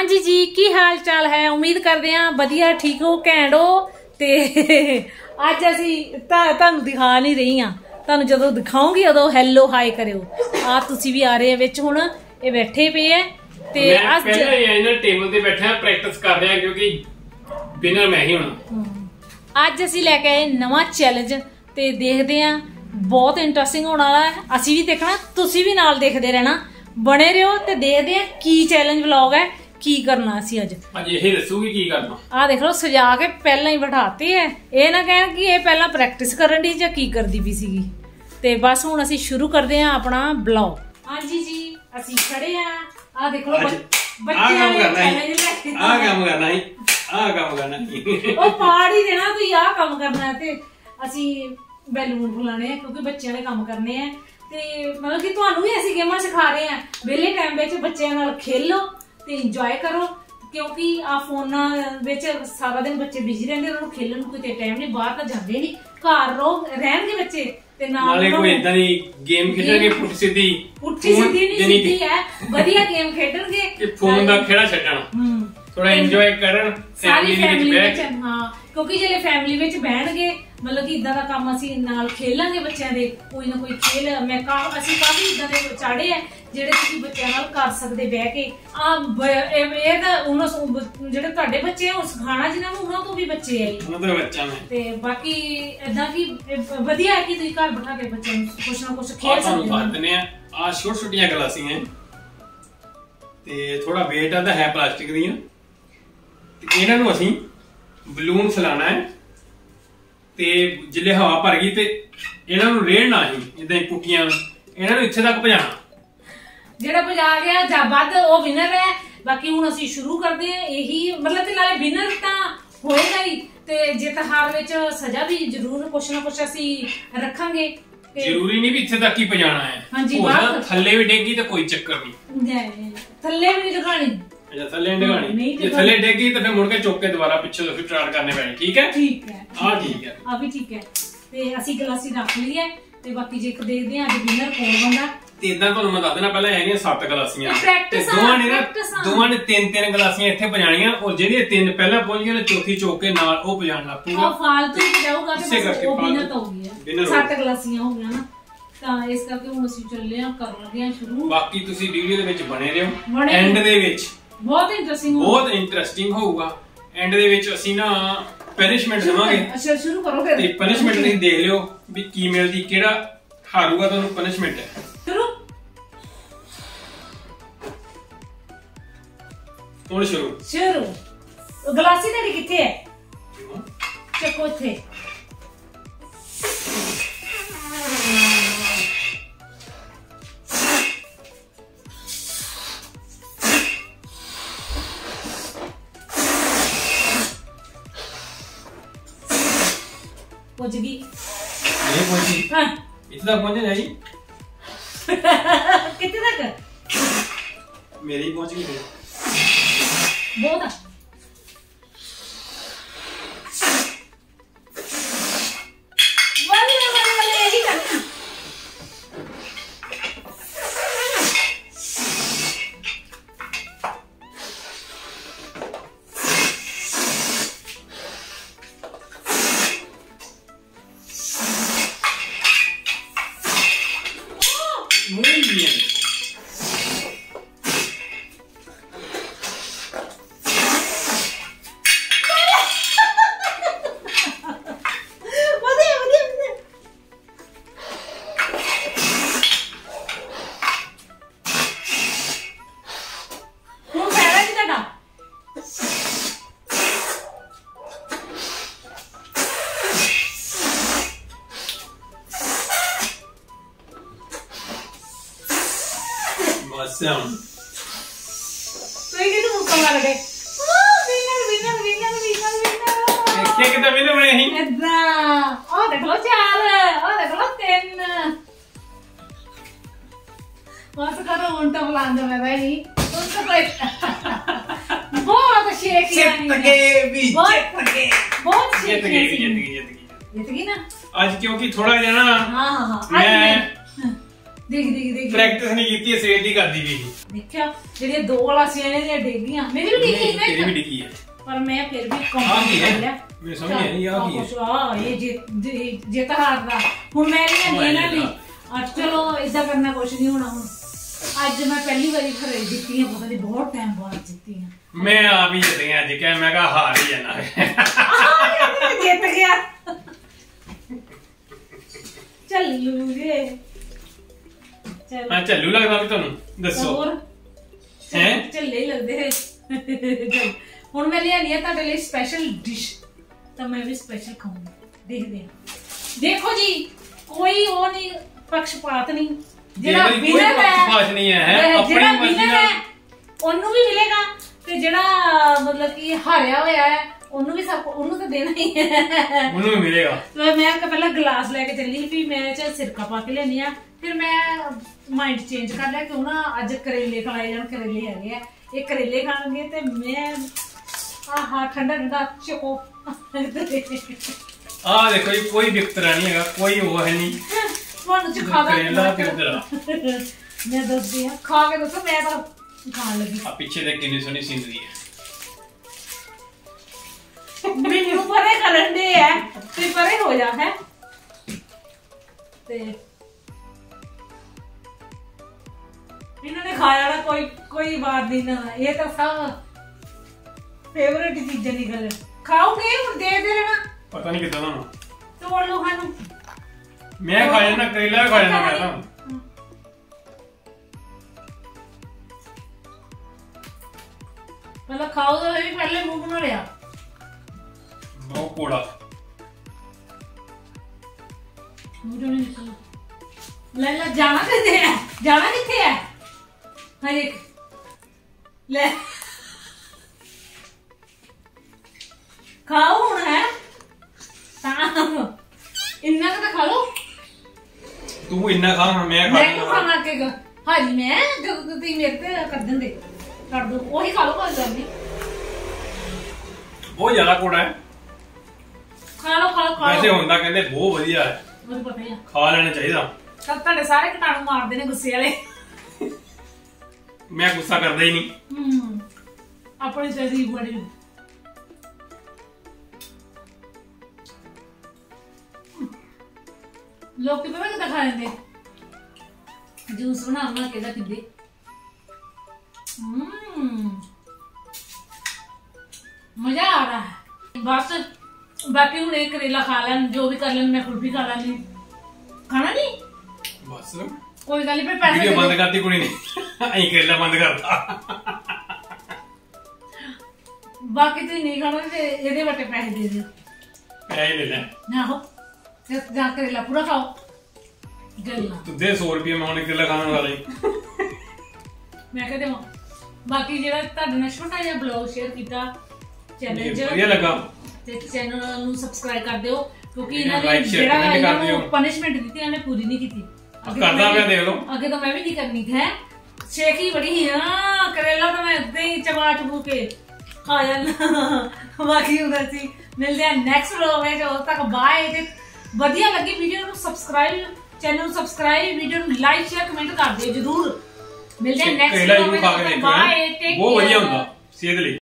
हाँ जी जी की हाल चाल है। उम्मीद करते हैं वधिया ठीक हो घैंट हो। ते अज असी तुहानू दिखा नहीं रही हाँ, तुहानू जदों दिखाऊंगी उदों हैलो हाय करियो। आ तुसी भी आ रहे हैं विच, हुण ये बैठे पे है ते अज पहले इन्हां टेबल ते बैठे हैं प्रैक्टिस कर रहे हैं क्योंकि विनर मैं ही होना। अज असी लेके आए नवां चैलेंज ते देखते हैं, बहुत इंटरेस्टिंग होने वाला है। असी भी देखना, तुसी भी नाल देखते रहना, बने रहो ते देखते हैं की चैलेंज व्लॉग है, की करना असी अज यही दसूगी की करना। आ देख लो सजा के पहला ही बैठाते है, ये ना कहन कि ये पहला प्रैक्टिस करन दी जां की करदी पई सीगी। ते बस हुण असी शुरू करदे हां अपना ब्लॉग। हां जी जी असी खड़े हां, आ देख लो बच्चे काम करना है, आ काम करना है, आ काम करना है, ओ पाड़ ही देना तू आ काम करना है। ते असी बैलून फुलाने हैं क्योंकि बच्चों ने काम करने हैं। ते मतलब कि तुहानू भी ऐसी गेमां सिखा रहे हैं, वेले टाइम विच बच्चों नाल खेलो ते इंजॉय करो, क्योंकि आ फोनां विच सारा दिन बच्चे बिजी रहंदे, उन्हां नूं खेलण नूं कोई टाइम नहीं, बाहर तां जांदे नहीं, घर रहणगे बच्चे ते नाले कोई इदां दी गेम खेडणगे पुट्ठी सीधी नहीं सीधी है, वधिया गेम खेडणगे कि फोन दा खेड़ा छड्डण, थोड़ा एंजॉय करन सारी फैमिली विच। हां क्योंकि जे फैमिली विच बैठणगे मतलब कि इदां दा काम असी नाल खेलांगे बच्चों दे, कोई ना कोई खेल मैं असी काफी इदां दे चाड़े है जेडे तुसीं बच्चों नाल कर सकदे बैठ के। ये तां उन्हां जेडे तुहाडे बच्चे है उस सिखाना जिन्हां नूं उन्हां तो भी बच्चे है, उन्हां तो बच्चा मैं ते बाकी इदां कि वधिया है कि तुसीं घर बैठा के बच्चों नूं कुछ ना कुछ खेल सकदे हो। दने आ छोटी-छोटियां गलासियां ते थोड़ा वेट आदा है प्लास्टिक दियां, ते इन्हां नूं असीं बलून फैलाना है ते जिले हवा भर गई ते इन्हां नूं रेड़ना ही इदां ही पुट्टियां इन्हां नूं इत्थे तक भजाना, जेड़ा भजा गया जां वध ओ विनर है। बाकी हुण असीं शुरू करदे हां, यही मतलब कि नाले विनर तां होएगा ही ते जित हार विच सजा भी जरूर कुछ ना कुछ असीं रखांगे। जरूरी नहीं भी इत्थे तक ही भजाना है। हां जी थल्ले भी डेगी तो कोई चक्कर नहीं, थल्ले भी नहीं लगानी। अच्छा थल्ले नहीं, ये थल्ले डेगी तो फिर मुड़ के चौक के दोबारा पीछे तो फिर स्टार्ट करने पैने। ठीक है ठीक है हां ठीक है आ भी ठीक है। ते असीं गलासी रख ली है ते बाकी जे देखदे हां अज विनर कौन बनदा। ते इदां तुहानू मैं दस देना पहले हैगियां 7 गलासियां, दोवां ने 3-3 गलासियां इत्थे भजाणियां और जेहड़ी 3 पहला पहुंच गए ने चौथी चौक के नाल ओ भजाणा पूरा। फालतू ही जाऊगा ते बस ओ विनर तो हो गया, 7 गलासियां हो गया ना, ਤਾਂ ਇਸ ਕਰਕੇ ਹੁਣ ਅਸੀਂ ਚੱਲੇ ਆ ਕਰ ਲਗੇ ਆ ਸ਼ੁਰੂ। ਬਾਕੀ ਤੁਸੀਂ ਵੀਡੀਓ ਦੇ ਵਿੱਚ ਬਣੇ ਰਹੋ, ਐਂਡ ਦੇ ਵਿੱਚ ਬਹੁਤ ਇੰਟਰਸਟਿੰਗ ਹੋਊਗਾ। ਐਂਡ ਦੇ ਵਿੱਚ ਅਸੀਂ ਨਾ ਪਨਿਸ਼ਮੈਂਟ ਦੇਵਾਂਗੇ। ਅੱਛਾ ਸ਼ੁਰੂ ਕਰੋ ਫਿਰ। ਤੇ ਪਨਿਸ਼ਮੈਂਟ ਤੁਸੀਂ ਦੇਖ ਲਿਓ ਵੀ ਕੀ ਮਿਲਦੀ, ਕਿਹੜਾ ਹਾਰੂਗਾ ਤੁਹਾਨੂੰ ਪਨਿਸ਼ਮੈਂਟ ਹੈ। ਸ਼ੁਰੂ ਹੁਣ ਸ਼ੁਰੂ ਗਲਾਸੀ ਤੁਹਾਡੀ ਕਿੱਥੇ ਹੈ? ਚੱਕੋ ਇੱਥੇ। पहुंच गई नहीं पहुंची? हाँ इतना पहुंचे जाएगी कितने तक? मेरी पहुंच गई बहुत muy bien। Awesome। तो ये कितना मुक्का मार गए। विनर क्या कितना विनर बने हैं? इतना ओ देख लो 4 ओ देख लो 3 बस करो उल्टा बुलाने में भाई उसको कोई बहुत शेक किया बहुत जीत गई ना आज, क्योंकि थोड़ा जना मैं ਦੇਖ ਪ੍ਰੈਕਟਿਸ ਨਹੀਂ ਕੀਤੀ, ਸਵੇਰ ਦੀ ਕਰਦੀ ਵੀ ਦੇਖਿਆ ਜਿਹੜੀਆਂ 2 ਗਲਾਸੀਆਂ ਨੇ ਦੀਆਂ ਡੇਗੀਆਂ ਮੇਰੀ ਵੀ ਡੇਗੀ ਹੈ, ਤੇਰੀ ਵੀ ਡਿੱਗੀ ਹੈ, ਪਰ ਮੈਂ ਫਿਰ ਵੀ ਕੰਪਲੀਟ ਕਰ ਲਿਆ। ਮੈਨੂੰ ਸਮਝ ਨਹੀਂ ਆ ਕੀ ਹੈ ਆ ਇਹ ਜੇ ਤਾਂ ਹਾਰਦਾ ਹੁਣ ਮੈਂ ਨਹੀਂ ਇਹਨਾਂ ਲਈ ਅੱਜ ਚਲੋ ਇਦਾਂ ਕਰਨਾ ਕੁਛ ਨਹੀਂ ਹੋਣਾ। ਹੁਣ ਅੱਜ ਮੈਂ ਪਹਿਲੀ ਵਾਰੀ ਖਰੀਦ ਦਿੱਤੀ ਹੈ, ਪਤਾ ਨਹੀਂ ਬਹੁਤ ਟਾਈਮ ਬਾਅਦ ਜਿੱਤੀ ਹੈ ਮੈਂ ਆਪ ਹੀ ਜਿੱਤਿਆ ਅੱਜ, ਕਹਿ ਮੈਂ ਕਿਹਾ ਹਾਰ ਹੀ ਜਾਣਾ ਜਿੱਤ ਗਿਆ ਚੱਲੂਗੇ ਹਾਂ ਚੱਲੂ ਲੱਗਦਾ ਵੀ ਤੁਹਾਨੂੰ ਦੱਸੋ ਹੋਰ ਹੈ ਚੱਲੇ ਹੀ ਲੱਗਦੇ ਹੁਣ ਮੈਂ ਲਿਆਣੀ ਆ ਤੁਹਾਡੇ ਲਈ ਸਪੈਸ਼ਲ ਡਿਸ਼, ਤਾਂ ਮੈਂ ਵੀ ਸਪੈਸ਼ਲ ਖਾਊਂਗੀ। ਦੇਖਦੇ ਹਾਂ, ਦੇਖੋ ਜੀ ਕੋਈ ਉਹ ਨਹੀਂ ਪੱਖਪਾਤ ਨਹੀਂ, ਜਿਹੜਾ ਵਿਨਰ ਪੱਖਪਾਤ ਨਹੀਂ ਹੈ, ਆਪਣੀ ਮਰਜ਼ੀ ਨਾਲ ਉਹਨੂੰ ਵੀ ਮਿਲੇਗਾ ਤੇ ਜਿਹੜਾ ਮਤਲਬ ਕਿ ਹਾਰਿਆ ਹੋਇਆ ਹੈ ਉਹਨੂੰ ਵੀ ਸਭ ਉਹਨੂੰ ਤਾਂ ਦੇਣਾ ਹੀ ਹੈ, ਉਹਨੂੰ ਵੀ ਮਿਲੇਗਾ। ਮੈਂ ਪਹਿਲਾਂ ਗਲਾਸ ਲੈ ਕੇ ਚੱਲੀ ਵੀ ਮੈਂ ਚ ਸਿਰਕਾ ਪਾ ਕੇ ਲੈਣੀ ਆ, ਫਿਰ ਮੈਂ ਮਾਈਂਡ ਚੇਂਜ ਕਰ ਲਿਆ ਕਿਉਂ ਨਾ ਅੱਜ ਕਰੇਲੇ ਖਲਾਏ ਜਾਣ, ਕਰੇਲੇ ਹੈਗੇ ਆ ਇਹ ਕਰੇਲੇ ਖਾਣਗੇ ਤੇ ਮੈਂ ਆਹਾ ਠੰਡਾ ਠੰਡਾ ਚਕੋ ਆ ਦੇਖੋ ਜੀ ਕੋਈ ਵਿਕਤਰਾ ਨਹੀਂ ਹੈਗਾ, ਕੋਈ ਉਹ ਹੈ ਨਹੀਂ ਤੁਹਾਨੂੰ ਚ ਖਾ ਕਰੇਲਾ ਕਿਰਦਰਾ ਮੈਂ ਦੱਸਦੀ ਆ ਖਾ ਕੇ ਦੱਸੋ ਮੈਂ ਤਾਂ ਖਾਣ ਲੱਗੀ। ਆ ਪਿੱਛੇ ਦੇ ਕਿੰਨੀ ਸੋਹਣੀ ਸੀਨਰੀ ਹੈ, ਮੈਨੂੰ ਪਰੇ ਕਰਨ ਦੇ ਹੈ ਤੇ ਪਰੇ ਹੋ ਜਾ ਹੈ ਤੇ ਇਹਨਾਂ ਨੇ ਖਾਇਆ ਨਾ ਕੋਈ ਬਾਤ ਨਹੀਂ ਨਾ, ਇਹ ਤਾਂ ਸਭ ਫੇਵਰੇਟ ਚੀਜ਼ਾਂ ਨਿਕਲ ਖਾਓਗੇ ਹੁਣ ਦੇ ਦੇਣਾ ਪਤਾ ਨਹੀਂ ਕਿੱਦਾਂ ਤੁਹਾਨੂੰ ਤੋੜ ਲੋ ਖਾਨੂੰ ਮੈਂ ਖਾ ਜਾਣਾ, ਕਰੇਲਾ ਖਾ ਜਾਣਾ ਮੈਂ ਤਾਂ ਪਹਿਲਾਂ ਖਾਓ ਤਾਂ ਵੀ ਪਹਿਲੇ ਮੂੰਹ ਬਣਾ ਲਿਆ ਬਹੁਤ ਕੋੜਾ ਮੂੰਹ ਚੋਂ ਨਿਕਲ ਲੈ ਜਾਣਾ ਕਿੱਥੇ ਹੈ ਹਾਂ ਦੇਖ ਲੈ ਖਾਓ ਹੁਣ ਹੈ ਤਾਂ ਇੰਨਾ ਤਾਂ ਖਾ ਲੋ, ਤੂੰ ਇੰਨਾ ਖਾ ਹੁਣ ਮੈਂ ਖਾ ਕਿਉਂ ਖਾਣਾ ਕਿ ਹਾਂਜੀ ਮੈਂ ਜਦੋਂ ਤੁਸੀਂ ਮੇਰੇ ਤੇ ਕਰ ਦਿੰਦੇ ਕਰ ਦੋ ਉਹੀ ਖਾ ਲੋ ਕੋਈ ਗੱਲ ਨਹੀਂ, ਬਹੁਤ ਜ਼ਿਆਦਾ ਕੋੜਾ ਹੈ, ਖਾ ਲੋ ਵੈਸੇ ਹੁੰਦਾ ਕਹਿੰਦੇ ਬਹੁਤ ਵਧੀਆ ਹੈ, ਮੈਨੂੰ ਪਤਾ ਹੀ ਆ ਖਾ ਲੈਣਾ ਚਾਹੀਦਾ। ਤਾਂ ਤੁਹਾਡੇ ਸਾਰੇ ਕੀਟਾਣੂ ਮਾਰਦੇ ਨੇ ਗੁੱਸੇ ਵਾਲੇ, ਮੈਂ ਗੁੱਸਾ ਕਰਦਾ ਹੀ ਨਹੀਂ। ਆਪਣੀ ਤਹਿਜ਼ੀਬ ਬੜੀ ਲੋਕ ਕਿਵੇਂ ਕਿਦਾਂ ਖਾ ਲੈਂਦੇ ਜੂਸ ਬਣਾ ਕੇ ਦਾ ਕਿੱਦੇ ਮਜ਼ਾ ਆ ਰਹਾ ਹੈ ਬਸ। ਬਾਕੀ ਹੁਣ ਇਹ ਕਰੇਲਾ ਖਾ ਲੈਣ ਜੋ ਵੀ ਕਰ ਲੈਣ, ਮੈਂ ਕੁਲਫੀ ਖਾ ਲੈਣੀ, ਖਾਣਾ ਨਹੀਂ ਬਸ ਕੋਈ ਗੱਲ ਨਹੀਂ। ਪੈਸੇ ਵੀਡੀਓ ਬੰਦ ਕਰਤੀ ਕੁੜੀ ਨੇ, ਅਸੀਂ ਕਰੇਲਾ ਬੰਦ ਕਰਤਾ। ਬਾਕੀ ਤੁਸੀਂ ਨਹੀਂ ਖਾਣਾ ਤੇ ਇਹਦੇ ਵੱਟੇ ਪੈਸੇ ਦੇ ਦਿਓ, ਪੈਸੇ ਲੈ ਲੈ ਆਹੋ ਜਾਂ ਕਰੇਲਾ ਪੂਰਾ ਖਾਓ ਗੱਲਾਂ ਤੂੰ ਦੇ 100 ਰੁਪਏ ਮੈਂ ਹੁਣ ਕਰੇਲਾ ਖਾਣ ਵਾਲਾ ਹੀ ਮੈਂ ਕਹਦੇ ਹਾਂ। ਬਾਕੀ ਜਿਹੜਾ ਤੁਹਾਡੇ ਨਾਲ ਛੋਟਾ ਜਿਹਾ ਬਲੌਗ ਸ਼ੇਅਰ ਕੀਤਾ ਚੈਨਲ 'ਚ ਵਧੀਆ ਲੱਗਾ ਤੇ ਚੈਨਲ ਨੂੰ ਸਬਸਕ੍ਰਾਈਬ ਕਰ ਦਿਓ ਕਿਉਂਕਿ ਇਹਨਾਂ ਇਹਨਾਂ ਨੇ ਨੇ ਜਿਹੜਾ comment ਇਹਨਾਂ ਕਰ ਦਿਓ। ਨੂੰ ਪਨਿਸ਼ਮੈਂਟ ਦਿੱਤੀ ਇਹਨਾਂ ਨੇ ਪੂਰੀ ਨਹੀਂ ਕੀਤੀ। ਕਰਦਾ ਪਿਆ ਦੇਖ ਲਓ, ਅੱਗੇ ਤਾਂ ਮੈਂ ਵੀ ਨਹੀਂ ਕਰਨੀ ਹੈ, ਛੇਕੀ ਬੜੀ ਹੀ ਨਾ ਕਰੇਲਾ ਤਾਂ ਮੈਂ ਏਦਾਂ ਹੀ ਚਬਾ ਚਬੂ ਕੇ ਖਾ ਜਾਣਾ। ਬਾਕੀ ਹੁਣ ਅਸੀਂ ਮਿਲਦੇ ਹਾਂ ਨੈਕਸਟ ਵਲੌਗ ਵਿੱਚ, ਉਦੋਂ ਤੱਕ ਬਾਏ। ਤੇ ਵਧੀਆ ਲੱਗੀ ਵੀਡੀਓ ਨੂੰ ਸਬਸਕ੍ਰਾਈਬ, ਚੈਨਲ ਨੂੰ ਸਬਸਕ੍ਰਾਈਬ, ਵੀਡੀਓ ਨੂੰ ਲਾਈਕ ਸ਼ੇਅਰ ਕਮੈਂਟ ਕਰ ਦਿਓ ਜਰੂਰ। ਮਿਲਦੇ ਹਾਂ ਨੈਕਸਟ ਵਲੌਗ ਵਿੱਚ, ਬਾਏ, ਟੇਕ ਕੇਅਰ। ਬਹੁਤ ਵਧੀਆ ਹੁੰਦਾ ਸਿਹਤ ਲਈ।